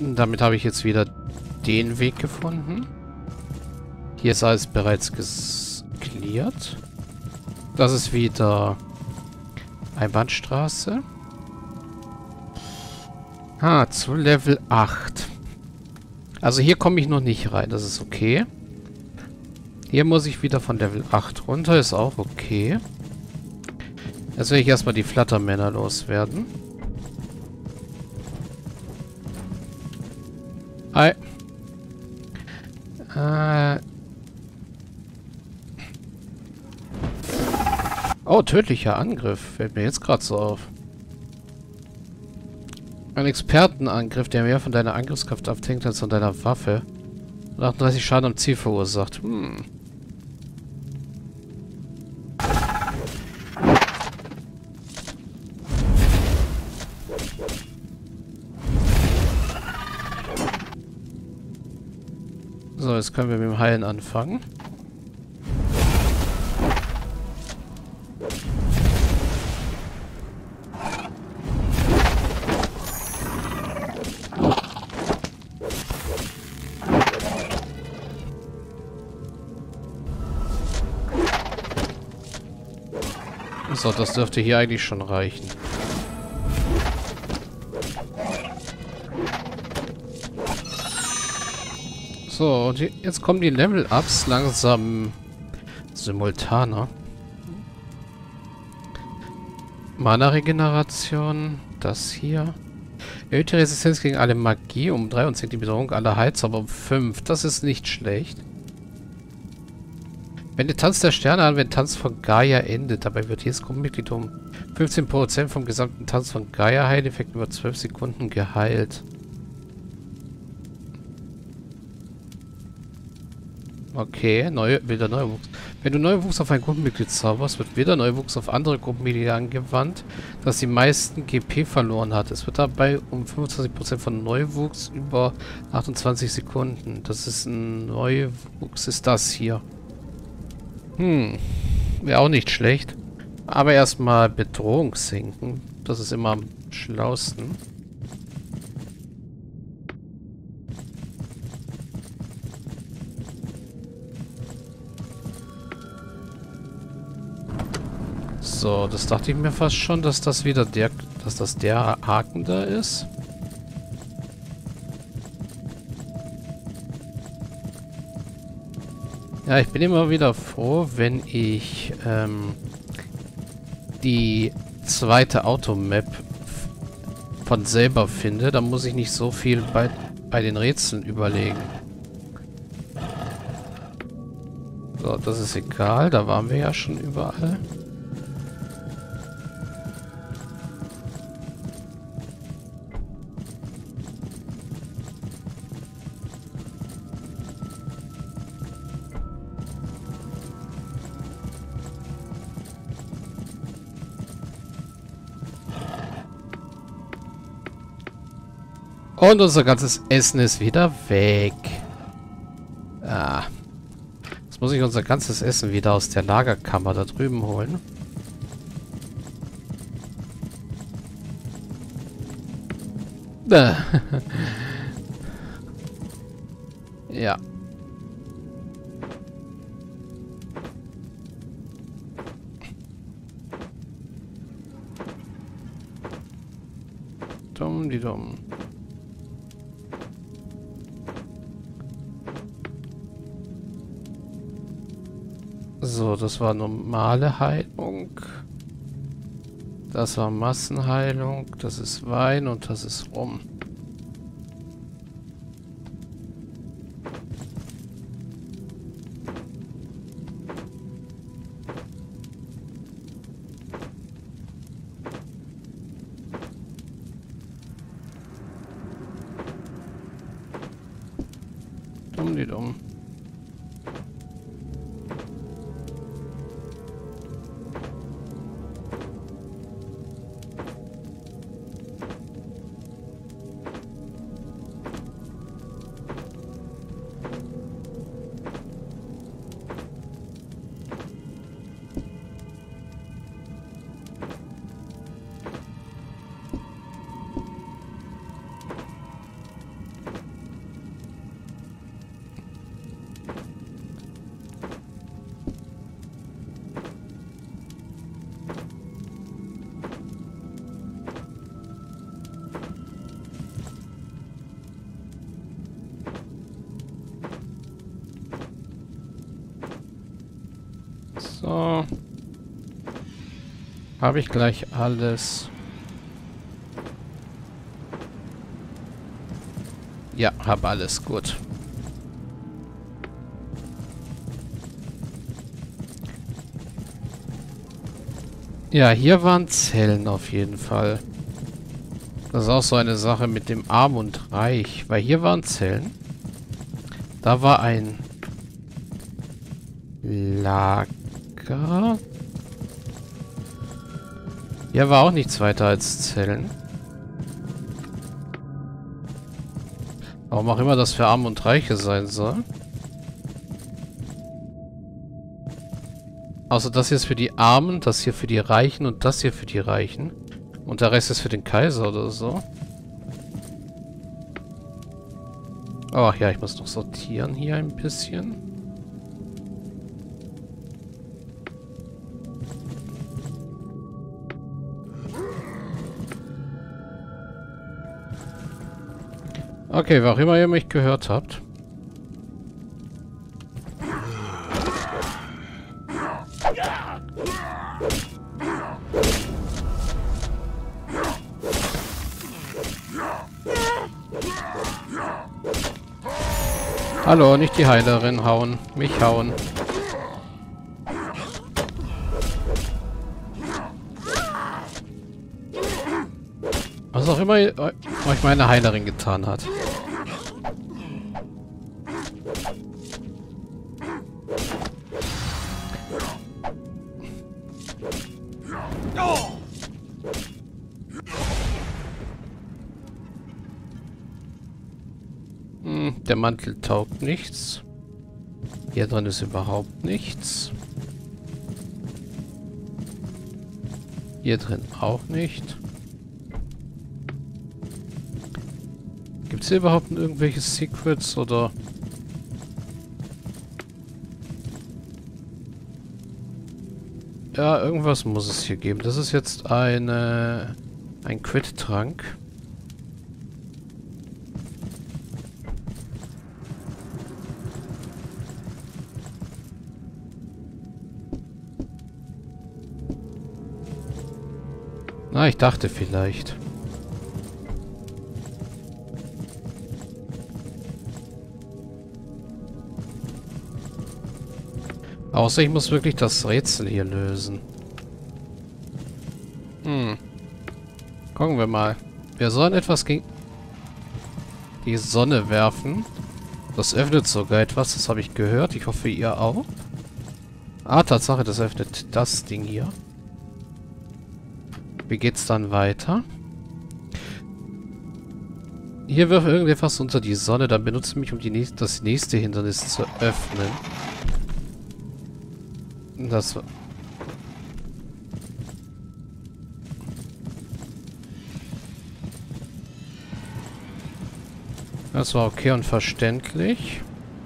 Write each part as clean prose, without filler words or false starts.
Damit habe ich jetzt wieder den Weg gefunden. Hier ist alles bereits cleared. Das ist wieder Einbahnstraße. Zu Level 8. Also hier komme ich noch nicht rein. Das ist okay. Hier muss ich wieder von Level 8 runter. Ist auch okay. Jetzt will ich erstmal die Flattermänner loswerden. Hi. Oh, tödlicher Angriff. Fällt mir jetzt gerade so auf. Ein Expertenangriff, der mehr von deiner Angriffskraft abhängt als von deiner Waffe. Und 38 Schaden am Ziel verursacht. So, jetzt können wir mit dem Heilen anfangen. So, das dürfte hier eigentlich schon reichen. So, und jetzt kommen die Level-Ups langsam simultaner. Mana-Regeneration, das hier. Erhöht die Resistenz gegen alle Magie um 3 und senkt die Bedrohung aller Heilzauber um 5. Das ist nicht schlecht. Wenn der Tanz der Sterne an, wenn Tanz von Gaia endet, dabei wird jedes Gruppenmitglied um 15% vom gesamten Tanz von Gaia Heileffekt über 12 Sekunden geheilt. Okay, wilder Neuwuchs. Wenn du Neuwuchs auf ein Gruppenmitglied zauberst, wird wilder Neuwuchs auf andere Gruppenmitglieder angewandt, das die meisten GP verloren hat. Es wird dabei um 25% von Neuwuchs über 28 Sekunden. Das ist ein Neuwuchs, ist das hier. Wäre auch nicht schlecht. Aber erstmal Bedrohung senken. Das ist immer am schlausten. So, das dachte ich mir fast schon, dass das wieder der Haken da ist. Ja, ich bin immer wieder froh, wenn ich die zweite Automap von selber finde. Da muss ich nicht so viel bei den Rätseln überlegen. So, das ist egal. Da waren wir ja schon überall. Und unser ganzes Essen ist wieder weg. Jetzt muss ich unser ganzes Essen wieder aus der Lagerkammer da drüben holen. Ja. Dumm, die dumm. So, das war normale Heilung. Das war Massenheilung. Das ist Wein und das ist Rum. Dumm, die dumm. Habe ich gleich alles. Ja, habe alles. Gut. Ja, hier waren Zellen auf jeden Fall. Das ist auch so eine Sache mit dem Arm und Reich. Weil hier waren Zellen. Da war ein Lager. Hier war auch nichts weiter als Zellen. Warum auch immer das für Arme und Reiche sein soll. Außer das hier ist für die Armen, das hier für die Reichen und das hier für die Reichen. Und der Rest ist für den Kaiser oder so. Oh ja, ich muss noch sortieren hier ein bisschen. Okay, wer auch immer ihr mich gehört habt. Hallo, nicht die Heilerin hauen. Mich hauen. Was auch immer euch meine Heilerin getan hat. Der Mantel taugt nichts. Hier drin ist überhaupt nichts. Hier drin auch nicht. Gibt es hier überhaupt irgendwelche Secrets oder... Ja, irgendwas muss es hier geben. Das ist jetzt ein Crit-Trank. Na, ich dachte vielleicht. Außer ich muss wirklich das Rätsel hier lösen. Gucken wir mal. Wir sollen etwas gegen die Sonne werfen. Das öffnet sogar etwas, das habe ich gehört. Ich hoffe, ihr auch. Ah, Tatsache, das öffnet das Ding hier. Wie geht's dann weiter? Hier wirft irgendetwas unter die Sonne, dann benutze mich, um das nächste Hindernis zu öffnen. Das war... Das war okay und verständlich.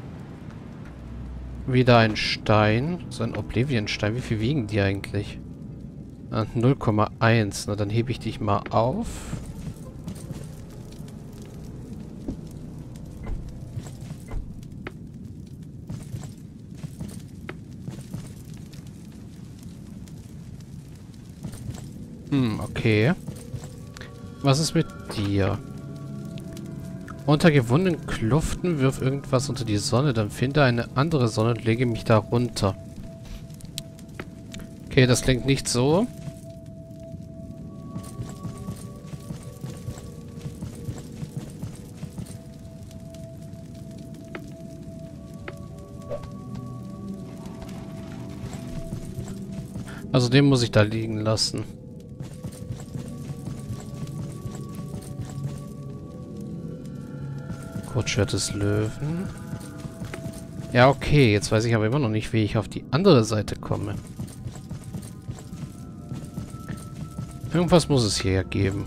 Wieder ein Stein. So ein Oblivion-Stein. Wie viel wiegen die eigentlich? 0,1. Na, dann hebe ich dich mal auf. Okay. Was ist mit dir? Unter gewundenen Kluften wirf irgendwas unter die Sonne, dann finde eine andere Sonne und lege mich da runter. Okay, das klingt nicht so. Also den muss ich da liegen lassen. Kurzschwert des Löwen. Ja, okay. Jetzt weiß ich aber immer noch nicht, wie ich auf die andere Seite komme. Irgendwas muss es hier ja geben.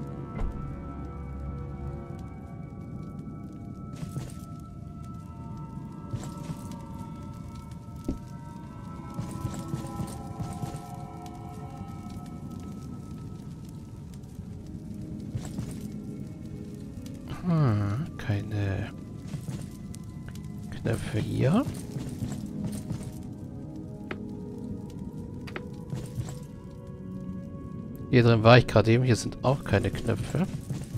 Keine Knöpfe hier. Hier drin war ich gerade eben. Hier sind auch keine Knöpfe.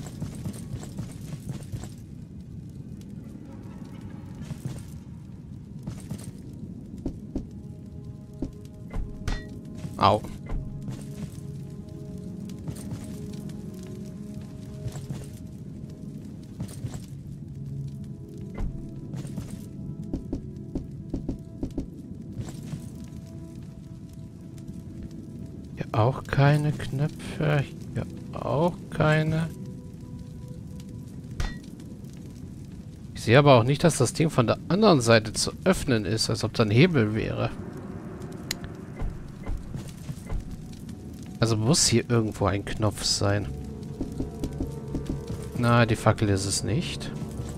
Au. Hier auch keine Knöpfe. Hier auch keine. Ich sehe aber auch nicht, dass das Ding von der anderen Seite zu öffnen ist, als ob da ein Hebel wäre. Also muss hier irgendwo ein Knopf sein. Na, die Fackel ist es nicht.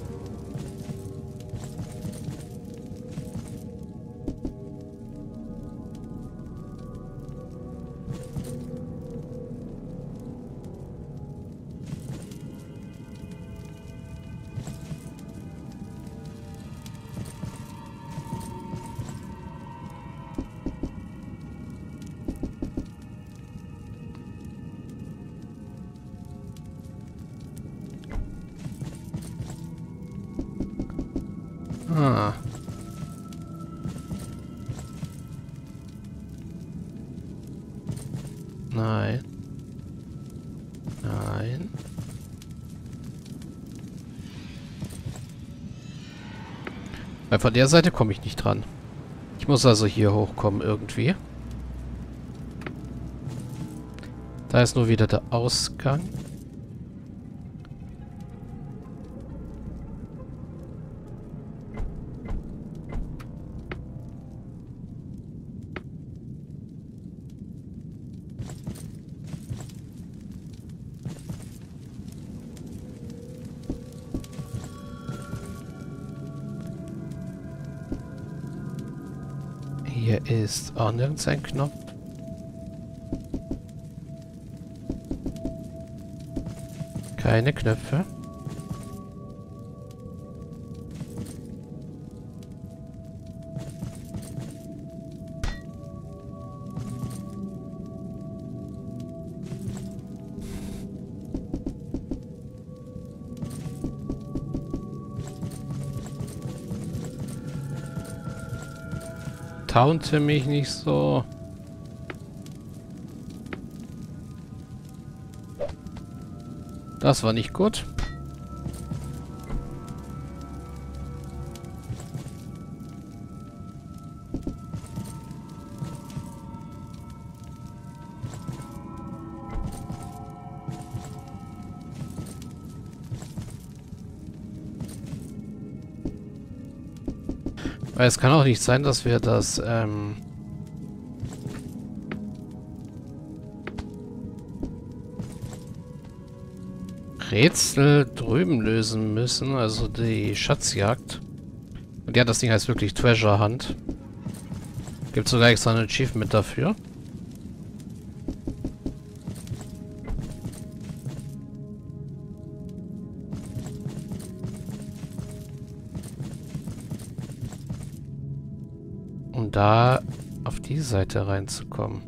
Ah. Nein. Nein. Weil von der Seite komme ich nicht dran. Ich muss also hier hochkommen irgendwie. Da ist nur wieder der Ausgang. Hier ist auch nirgends ein Knopf. Keine Knöpfe. Taunte mich nicht so. Das war nicht gut. Weil es kann auch nicht sein, dass wir das Rätsel drüben lösen müssen, also die Schatzjagd. Und ja, das Ding heißt wirklich Treasure Hunt. Gibt sogar extra ein Achievement dafür. Um da auf die Seite reinzukommen.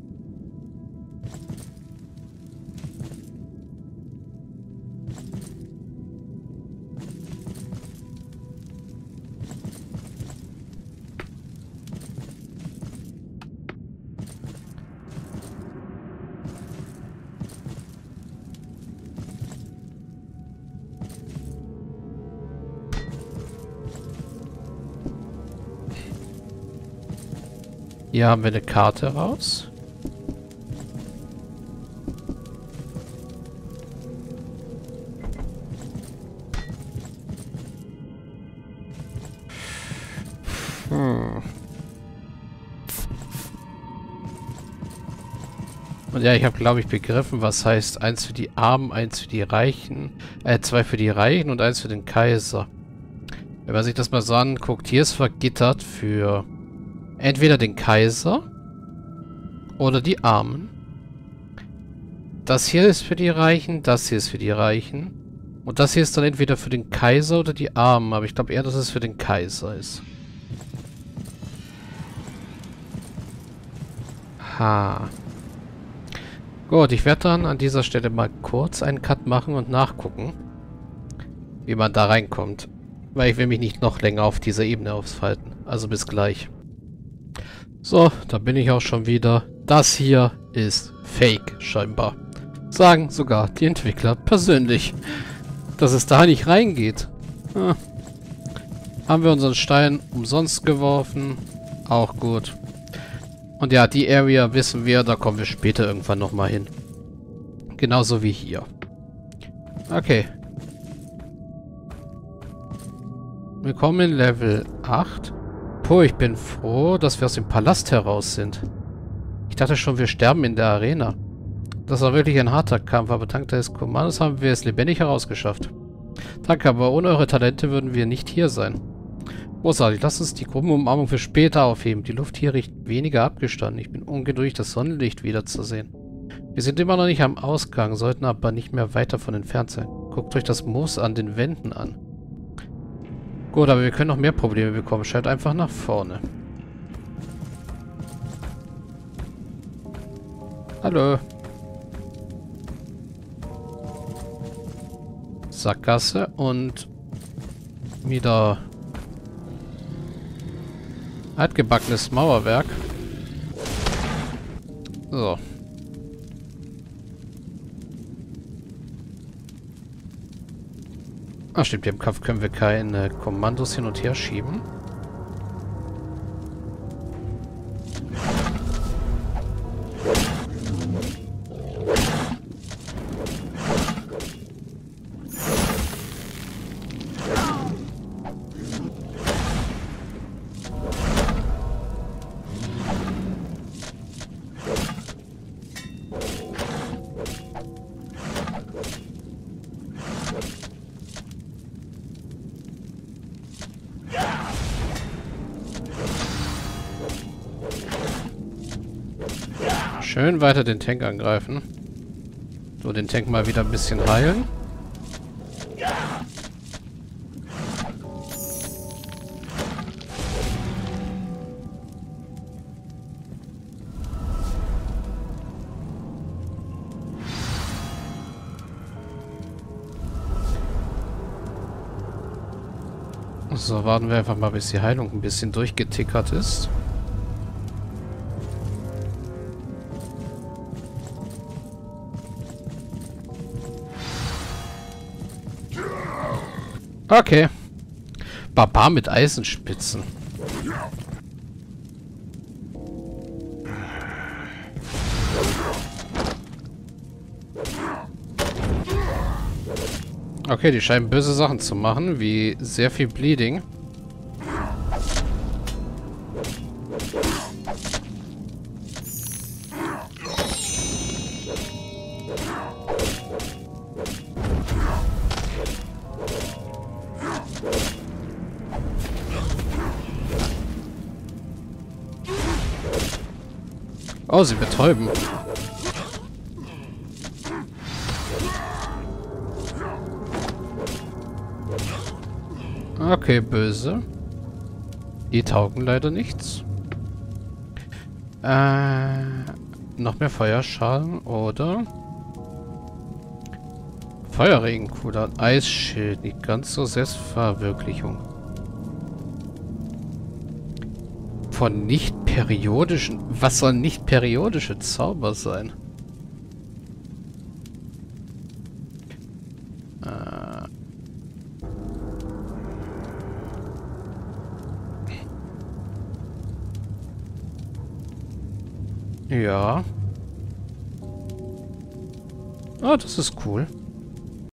Hier haben wir eine Karte raus. Und ja, ich habe, glaube ich, begriffen, was heißt eins für die Armen, eins für die Reichen, zwei für die Reichen und eins für den Kaiser. Wenn man sich das mal so anguckt, hier ist vergittert für entweder den Kaiser oder die Armen. Das hier ist für die Reichen, das hier ist für die Reichen. Und das hier ist dann entweder für den Kaiser oder die Armen. Aber ich glaube eher, dass es für den Kaiser ist. Ha. Gut, ich werde dann an dieser Stelle mal kurz einen Cut machen und nachgucken, wie man da reinkommt. Weil ich will mich nicht noch länger auf dieser Ebene aufhalten. Also bis gleich. So, da bin ich auch schon wieder. Das hier ist Fake, scheinbar. Sagen sogar die Entwickler persönlich, dass es da nicht reingeht. Haben wir unseren Stein umsonst geworfen. Auch gut. Und ja, die Area wissen wir, da kommen wir später irgendwann nochmal hin. Genauso wie hier. Okay. Willkommen in Level 8. Puh, ich bin froh, dass wir aus dem Palast heraus sind. Ich dachte schon, wir sterben in der Arena. Das war wirklich ein harter Kampf, aber dank des Kommandos haben wir es lebendig herausgeschafft. Danke, aber ohne eure Talente würden wir nicht hier sein. Großartig, lasst uns die Gruppenumarmung für später aufheben. Die Luft hier riecht weniger abgestanden. Ich bin ungeduldig, das Sonnenlicht wiederzusehen. Wir sind immer noch nicht am Ausgang, sollten aber nicht mehr weit davon entfernt sein. Guckt euch das Moos an den Wänden an. Gut, aber wir können noch mehr Probleme bekommen. Schaut einfach nach vorne. Hallo. Sackgasse und wieder altgebackenes Mauerwerk. So. Ah, stimmt, im Kampf können wir keine Kommandos hin und her schieben. Schön weiter den Tank angreifen. So, den Tank mal wieder ein bisschen heilen. So, warten wir einfach mal, bis die Heilung ein bisschen durchgetickert ist. Okay. Barbar mit Eisenspitzen. Okay, die scheinen böse Sachen zu machen, wie sehr viel Bleeding. Oh, sie betäuben. Okay, böse. Die taugen leider nichts. Noch mehr Feuerschalen oder Feuerregen, cooler Eisschild, nicht ganz so Selbstverwirklichung. Von nicht periodischen. Was sollen nicht periodische Zauber sein? Ja. Ah, das ist cool.